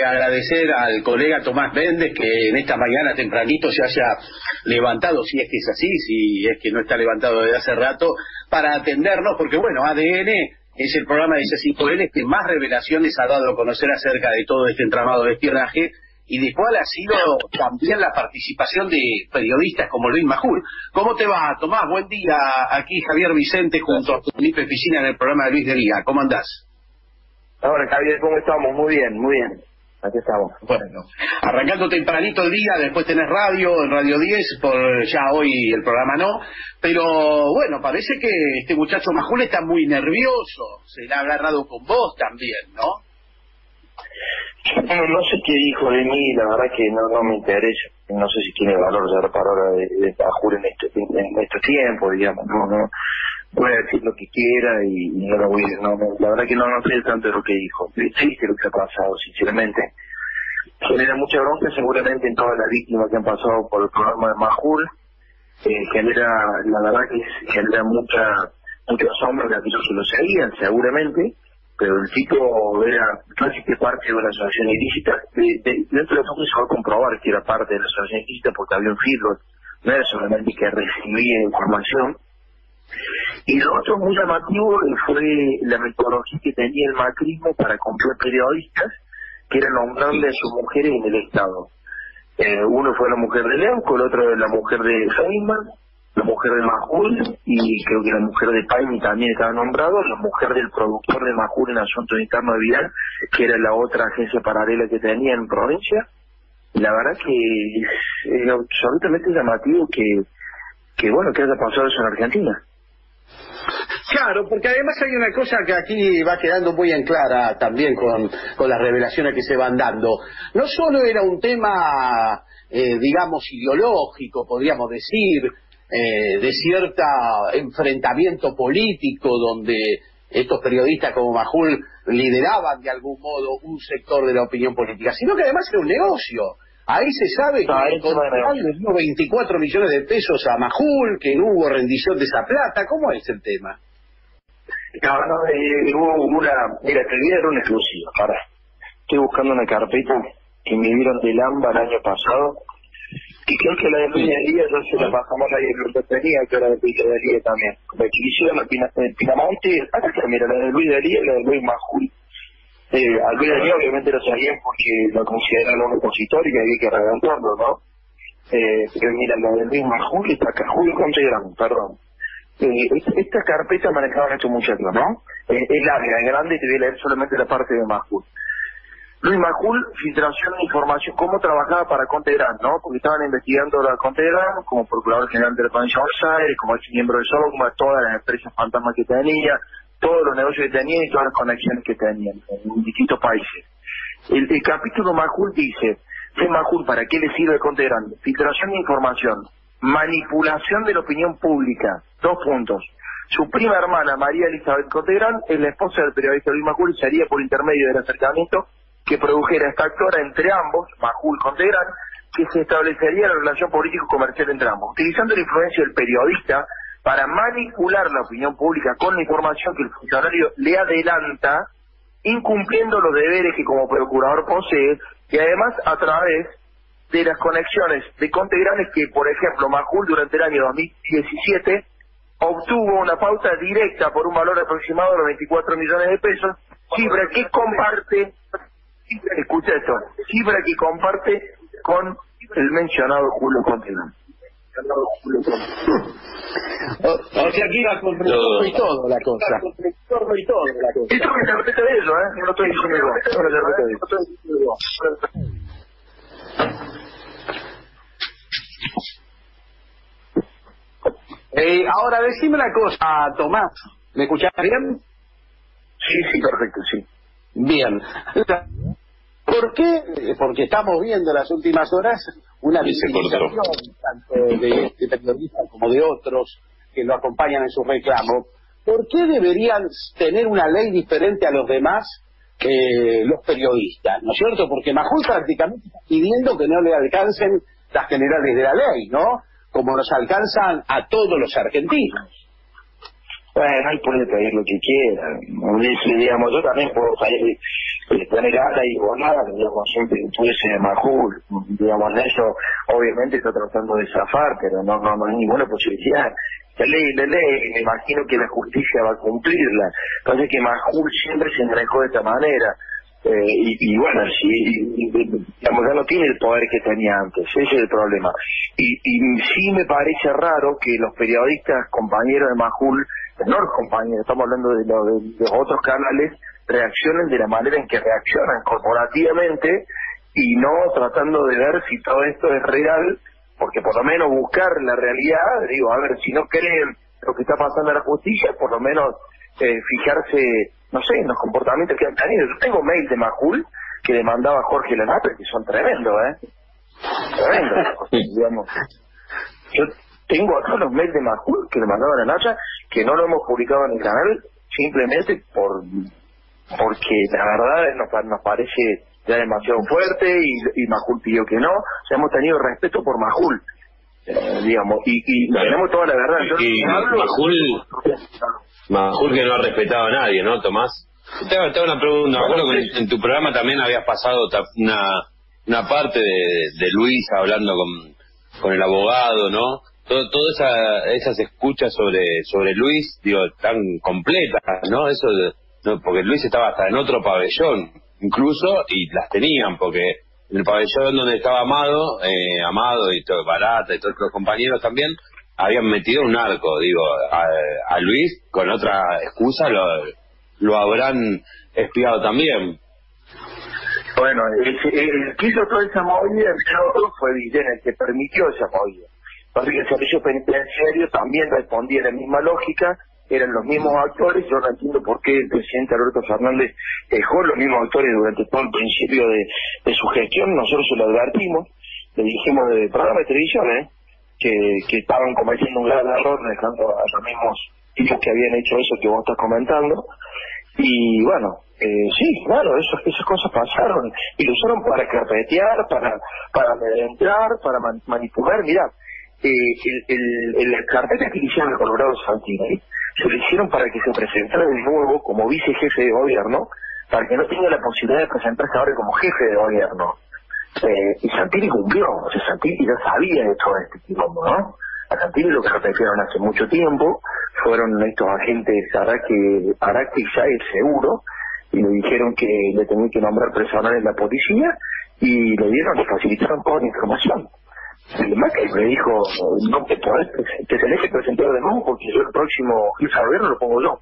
agradecer al colega Tomás Méndez que en esta mañana tempranito se haya levantado, si es que es así, si es que no está levantado desde hace rato, para atendernos, porque bueno, ADN es el programa de C5N que más revelaciones ha dado a conocer acerca de todo este entramado de espionaje, y de cuál ha sido también la participación de periodistas como Luis Majul. ¿Cómo te va, Tomás? Buen día. Aquí Javier Vicente junto a Felipe Piscina en el programa de Luis de Liga. ¿Cómo andás? Ahora, Javier, ¿cómo estamos? Muy bien, muy bien. Aquí estamos. Bueno, arrancando tempranito el día, después tenés radio, en Radio 10, por ya hoy el programa no, pero bueno, parece que este muchacho Majul está muy nervioso, se le ha agarrado con vos también, ¿no? No sé qué dijo de mí, la verdad que no me interesa. No sé si tiene valor ya para ahora de Majul en estos tiempos, digamos. No voy a decir lo que quiera y no lo voy a decir. La verdad que no sé tanto de lo que dijo. Triste lo que ha pasado, sinceramente. Genera mucha bronca seguramente en todas las víctimas que han pasado por el programa de Majul. La verdad que genera mucha sombra de aquellos que lo seguían, seguramente. Pero el tipo era casi que parte de una asociación ilícita. Dentro de todo se va a comprobar que era parte de la asociación ilícita porque había un feedback, no era solamente que recibía información. Y lo otro muy llamativo fue la metodología que tenía el macrismo para comprar periodistas, que era nombrarle a sus mujeres en el Estado. Uno fue la mujer de Leuco, el otro la mujer de Feynman, la mujer de Majul, y creo que la mujer de Paimi también estaba nombrado, la mujer del productor de Majul en Asuntos Internos de Vidal, que era la otra agencia paralela que tenía en provincia. La verdad que es absolutamente llamativo que haya pasado eso en Argentina. Claro, porque además hay una cosa que aquí va quedando muy en clara también con las revelaciones que se van dando. No solo era un tema, digamos, ideológico, podríamos decir, de cierto enfrentamiento político donde estos periodistas como Majul lideraban de algún modo un sector de la opinión política, sino que además era un negocio. Ahí se sabe que le dio 24 millones de pesos a Majul, que no hubo rendición de esa plata. ¿Cómo es el tema? Hubo mira, te voy a dar una exclusiva. Ahora, estoy buscando una carpeta que me dieron del AMBA el año pasado, y creo que la de Luis de Liga ya se la bajamos a la que tenía, que era de Luis de Liga también. La que hicieron en Pinamonte, mira, la de Luis de Liga y la de Luis Majul. A Luis de Liga obviamente lo sabían porque lo consideraron un opositor y que había que reventarlo, ¿no? Pero mira, la de Luis Majul está acá, Julio Contegrán, perdón. Esta carpeta manejaban estos muchachos, ¿no? Es larga, es grande, y te voy a leer solamente la parte de Majul. Luis Majul, filtración de información, cómo trabajaba para Contegrán, ¿no? Porque estaban investigando a Contegrán como procurador general de la provincia de Buenos Aires, como ex miembro de SOGMA, todas las empresas fantasmas que tenía, todos los negocios que tenía y todas las conexiones que tenían en distintos países. El capítulo Majul dice, Majul, ¿para qué le sirve Contegrán? Filtración de información, manipulación de la opinión pública, 2 puntos. Su prima hermana, María Elizabeth Contegrán, es la esposa del periodista Luis Majul y sería por intermedio del acercamiento que produjera esta actora entre ambos, Majul Contegrán, que se establecería la relación político-comercial entre ambos, utilizando la influencia del periodista para manipular la opinión pública con la información que el funcionario le adelanta, incumpliendo los deberes que como procurador posee, y además a través de las conexiones de Contegrán, que por ejemplo Majul durante el año 2017 obtuvo una pauta directa por un valor aproximado de los 24 millones de pesos, cifra que comparte, escucha esto, cifra que comparte con el mencionado Julio Contegrán. O sea, aquí va con retorno y todo la cosa. Esto me interpreta de eso, no lo estoy diciendo yo. No lo interpreta de eso. Ahora decime una cosa, Tomás, ¿me escuchás bien? Sí, perfecto, sí. Bien. ¿Por qué? Porque estamos viendo en las últimas horas una visibilización tanto de este periodista como de otros que lo acompañan en su reclamo. ¿Por qué deberían tener una ley diferente a los demás los periodistas? ¿No es cierto? Porque Majul prácticamente está pidiendo que no le alcancen las generales de la ley, ¿no? Como nos alcanzan a todos los argentinos. Bueno, él puede pedir lo que quiera. Digamos, yo también puedo salir. tener ala y volar, digamos, siempre pudiese de Majul, digamos, en eso obviamente está tratando de zafar, pero no hay ninguna posibilidad. La ley, me imagino que la justicia va a cumplirla. Parece que Majul siempre se manejó de esta manera. Y bueno, digamos, ya no tiene el poder que tenía antes, ese es el problema. Y sí me parece raro que los periodistas, compañeros de Majul, no los compañeros, estamos hablando de los otros canales, reaccionen de la manera en que reaccionan corporativamente y no tratando de ver si todo esto es real, porque por lo menos buscar la realidad, digo, a ver, si no creen lo que está pasando en la justicia, por lo menos fijarse, no sé, en los comportamientos que han tenido. Yo tengo mail de Majul que le mandaba a Jorge Lanata, que son tremendos, tremendos, digamos. Yo tengo acá los mails de Majul que le mandaba a Lanata, que no lo hemos publicado en el canal, simplemente porque la verdad nos parece ya demasiado fuerte y Majul pidió que no. O sea, hemos tenido respeto por Majul, digamos, y tenemos toda la verdad. Majul que no ha respetado a nadie, ¿no, Tomás? Te hago una pregunta. Me acuerdo que en tu programa también habías pasado una parte de Luis hablando con el abogado, ¿no? Todas esas escuchas sobre Luis, digo, tan completas, ¿no? Eso no, porque Luis estaba hasta en otro pabellón, incluso, y las tenían, porque en el pabellón donde estaba Amado y todo, Barata y todos los compañeros también, habían metido un arco, digo, a Luis, con otra excusa, lo habrán espiado también. Bueno, el que hizo toda esa movida, fue Villena, el que permitió esa movida. Parece que el servicio penitenciario también respondía a la misma lógica, eran los mismos actores. Yo no entiendo por qué el presidente Alberto Fernández dejó los mismos actores durante todo el principio de su gestión. Nosotros se lo advertimos, le dijimos de programa de televisión, que estaban cometiendo un gran error dejando a los mismos tipos que habían hecho eso que vos estás comentando. Y bueno, sí, claro, esas cosas pasaron y lo usaron para carpetear, para amedrentar, para manipular. Mirá, la carpeta que hicieron el Colorado Santini se lo hicieron para que se presentara de nuevo como vicejefe de gobierno, para que no tenga la posibilidad de presentarse ahora como jefe de gobierno. Y Santini cumplió, o sea, Santini ya sabía de todo este quilombo, ¿no? A Santini lo que repetieron hace mucho tiempo fueron estos agentes Araque y Saez seguro, y le dijeron que le tenían que nombrar personal en la policía, y le facilitaron toda la información. El Macri le dijo, no te tenés que presentar de nuevo porque yo el próximo jefe de gobierno lo pongo yo.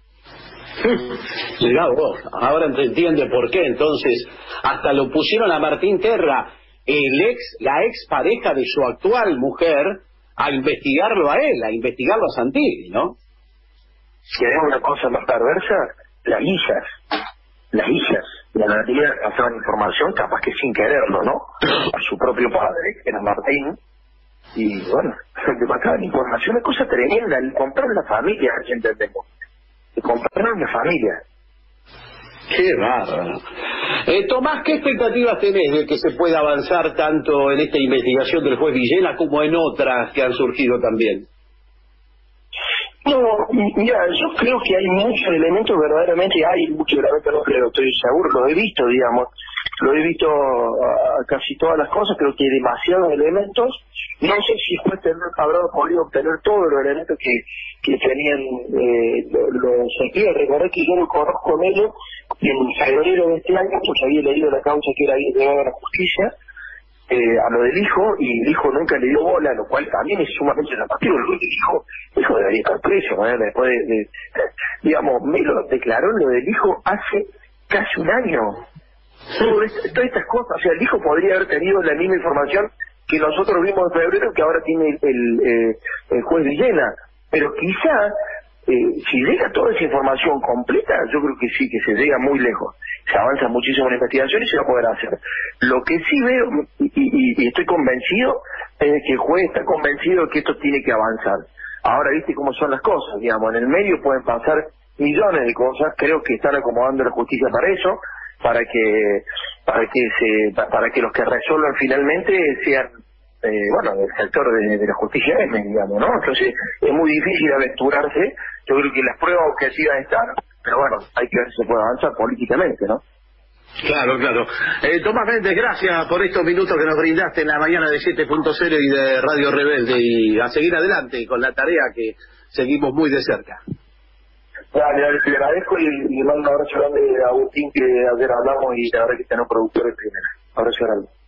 Mirá vos, ahora te entiende por qué. Entonces, hasta lo pusieron a Martín Terra, la ex pareja de su actual mujer, a investigarlo a él, a investigarlo a Santini, ¿no? ¿Querés una cosa más perversa? Las hijas de la Natalia pasaban información, capaz que sin quererlo, ¿no? A su propio padre, que era Martín, y bueno, le pasaban información, es cosa tremenda, le compraron la familia, si entendemos. Le compraron la familia. Qué bárbaro. Tomás, ¿qué expectativas tenés de que se pueda avanzar tanto en esta investigación del juez Villena como en otras que han surgido también? No, mira, yo creo que hay muchos elementos, verdaderamente hay muchos elementos, no creo, estoy seguro, lo he visto, digamos, lo he visto a casi todas las cosas, creo que hay demasiados elementos. No sé si después habrá podido obtener todos los elementos que tenían los sentidos. Recordé que yo lo conozco con ellos en febrero de este año, porque había leído la causa que era llevada a la justicia, a lo del hijo, y el hijo nunca le dio bola, lo cual también es sumamente llamativo. El hijo debería estar preso, después digamos, Melo declaró lo del hijo hace casi un año. Todas estas cosas, o sea, el hijo podría haber tenido la misma información que nosotros vimos en febrero, que ahora tiene el juez Villena, pero quizá si llega toda esa información completa, yo creo que sí, que se llega muy lejos, se avanza muchísimo en la investigación y se va a poder hacer. Lo que sí veo, y estoy convencido, es que el juez está convencido de que esto tiene que avanzar. Ahora viste cómo son las cosas, digamos, en el medio pueden pasar millones de cosas, creo que están acomodando la justicia para eso, para que los que resuelvan finalmente sean el sector de la justicia digamos, ¿no? Entonces es muy difícil aventurarse. Yo creo que las pruebas objetivas están, pero bueno, hay que ver si se puede avanzar políticamente, ¿no? Claro, claro. Tomás Méndez, gracias por estos minutos que nos brindaste en la mañana de 7.0 y de Radio Rebelde, y a seguir adelante con la tarea que seguimos muy de cerca. Dale, te agradezco y mando un abrazo grande a Agustín, que ayer hablamos y la verdad que están productores primero. Abrazo grande.